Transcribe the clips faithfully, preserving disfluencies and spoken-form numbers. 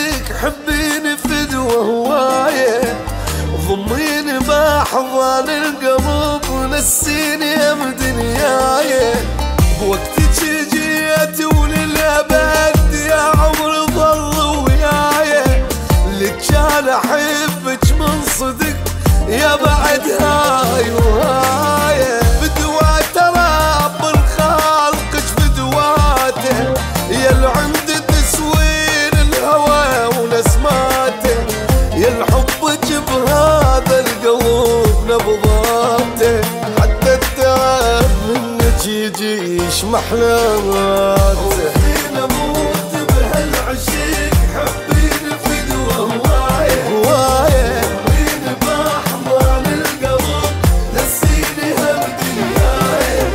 عشيق حبيني فدوة هواية، ضميني باحضان القلب ونسيني هم دنياي. بوقتك جيت وللأبد يا عمري ظل وياي، لك كان أحبك من صدق يا بعد هاي وهاي. بدواته رب الخالق بدواته يا اللي عنده تسوير الهوى ونسماته، يا الحب بهذا القلب نبضاته، حتى التعب منك يجيش محلاته. وفينا موت بهالعشيق حبيني فدوة هواية هواية، ضميني باحضان القلب نسيني هم دنياي.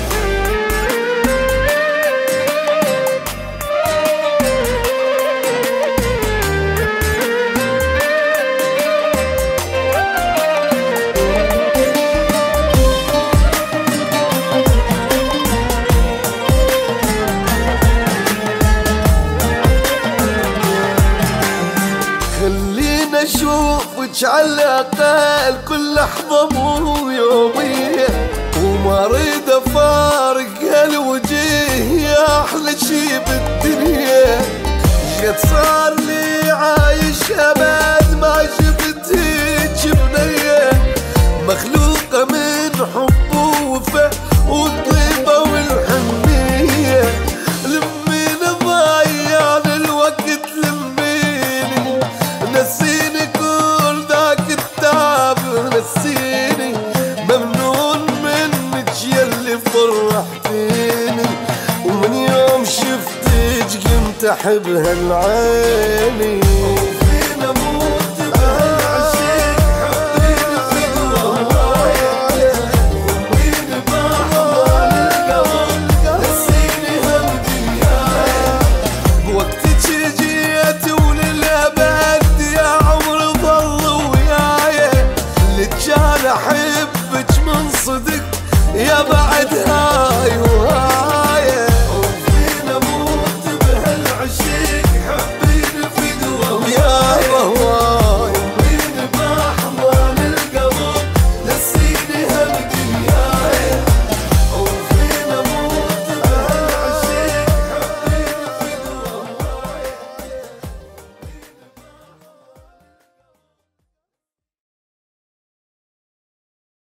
خلينا اشوفك على الاقل كل لحظة مو يومية، وما اريد افارق هالوجيه يا احلى شي بالدنيا. قد صار لي عايش ابد ما شفت هيج بنية، مخلوقة من حب ووفا والطيبة والحنية. لمينا ضيعنا الوقت لميني، نسيني كل ذاك التعب نسيني، ممنون منك ياللي فرحتيني، ومن يوم شفتك قمت احب هالعين.